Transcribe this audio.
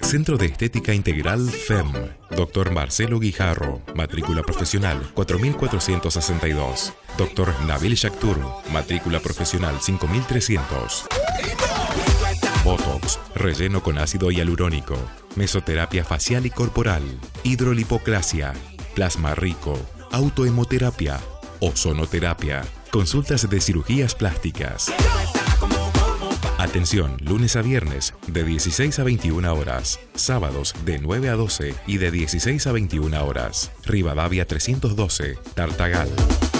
Centro de Estética Integral FEM. Dr. Marcelo Guijarro, matrícula profesional 4462. Dr. Nabil Shaktur, matrícula profesional 5300. Botox, relleno con ácido hialurónico, mesoterapia facial y corporal, hidrolipoclasia, plasma rico, autohemoterapia, ozonoterapia, consultas de cirugías plásticas. Atención, lunes a viernes de 16 a 21 horas, sábados de 9 a 12 y de 16 a 21 horas. Rivadavia 312, Tartagal.